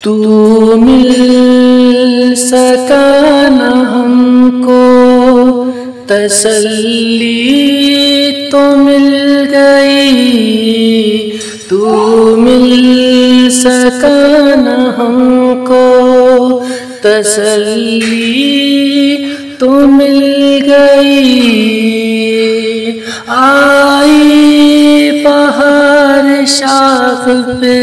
تو مل سکا نہ ہم کو تسلی تو مل گئی، تو مل سکا نہ ہم کو تسلی تو مل گئی۔ آئی بہار شاخ پہ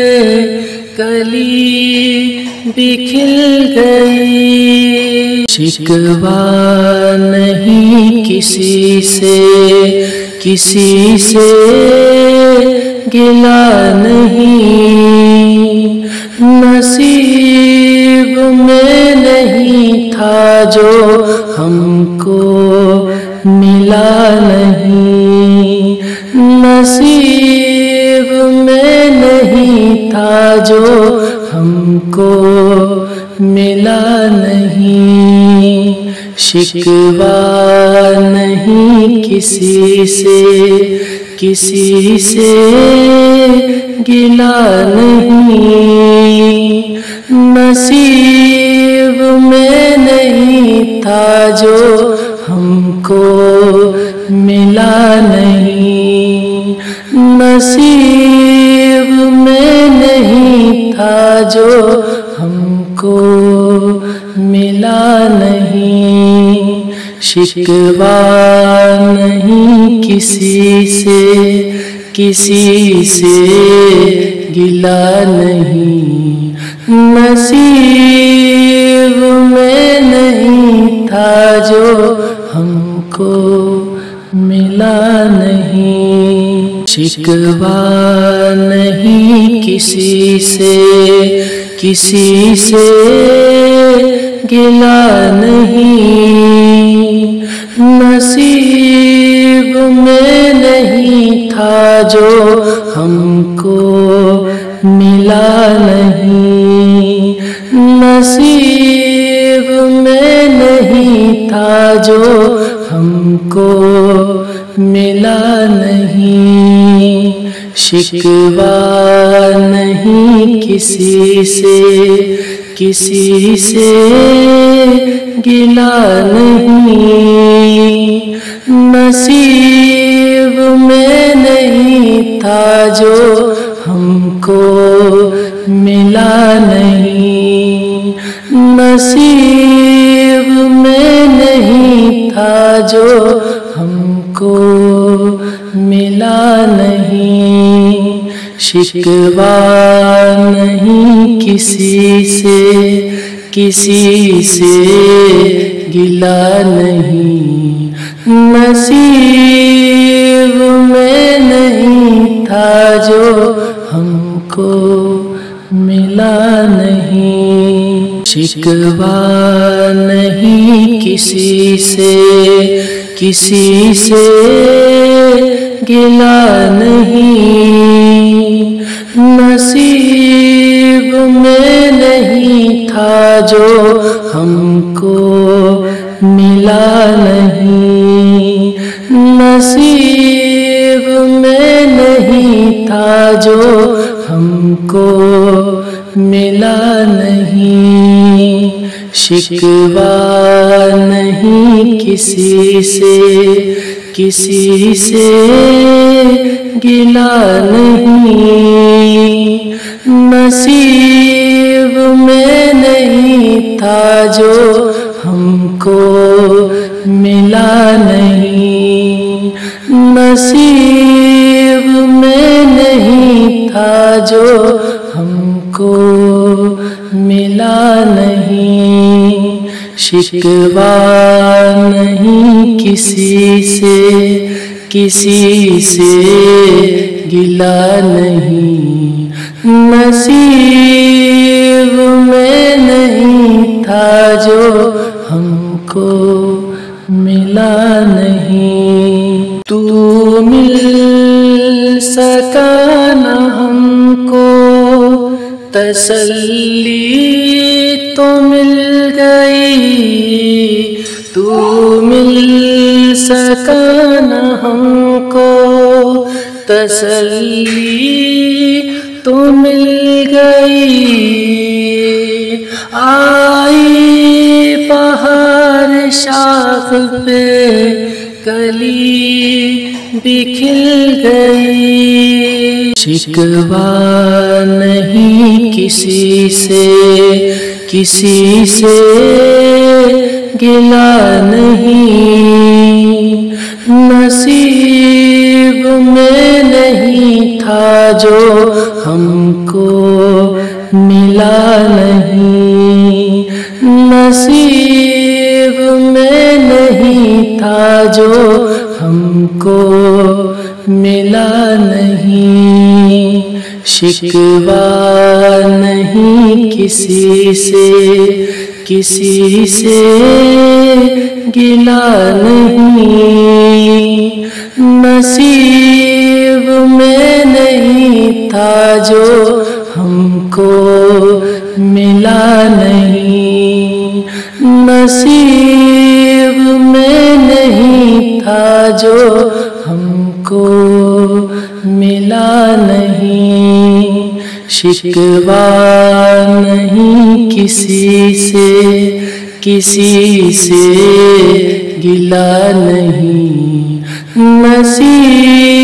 کلی بھی کھل گئی، شکوہ نہیں کسی سے، کسی سے گلہ نہیں، نصیب میں نہیں تھا جو ہم کو ملا نہیں، نصیب میں نہیں تھا جو ہم کو ملا نہیں، شکوہ نہیں کسی سے، کسی سے گلہ نہیں، نصیب میں نہیں تھا جو ہم کو ملا نہیں، نصیب میں نہیں تھا جو ہم کو ملا نہیں، شکوہ نہیں کسی سے، کسی سے گلہ نہیں، نصیب میں نہیں تھا جو ہم کو ملا نہیں، شکوہ نہیں کسی سے، کسی سے گلہ نہیں، نصیب میں نہیں تھا جو ہم کو ملا نہیں، نصیب میں نہیں تھا جو ہم کو ملا نہیں، شکوہ نہیں کسی سے، کسی سے گلہ نہیں، نصیب میں نہیں تھا جو ہم کو ملا نہیں، نصیب میں نہیں تھا جو ہم کو ملا نہیں، شکوہ نہیں کسی سے، کسی سے گلہ نہیں، نصیب میں نہیں تھا جو ہم کو ملا نہیں، شکوہ نہیں کسی سے، کسی سے گلہ نہیں، نصیب میں نہیں تھا جو ہم کو ملا نہیں، نصیب میں نہیں تھا جو ہم کو ملا نہیں، شکوہ نہیں کسی سے، کسی سے گلہ نہیں، نصیب میں نہیں تھا جو ہم کو ملا نہیں، نصیب میں نہیں تھا جو ہم کو ملا نہیں، شکوہ نہیں کسی سے، کسی سے گلہ نہیں، نصیب میں نہیں تھا جو ہم کو ملا نہیں، تو مل سکا نہ ہم کو تسلی تو مل گئی، تو مل سکا نہ ہم کو تسلی تو مل گئی، آئی بہار شاخ پہ کلی بھی کھل گئی، شکوہ نہیں کسی سے، کسی سے گلہ نہیں، نصیب میں نہیں تھا جو ہم کو ملا نہیں، نصیب میں نہیں تھا جو ہم کو ملا نہیں، شکوہ نہیں کسی سے، کسی سے گلہ نہیں، نصیب میں نہیں تھا جو ہم کو ملا نہیں، نصیب میں نہیں تھا جو ہم کو ملا نہیں، شکوہ نہیں کسی سے، کسی سے گلہ نہیں، نصیب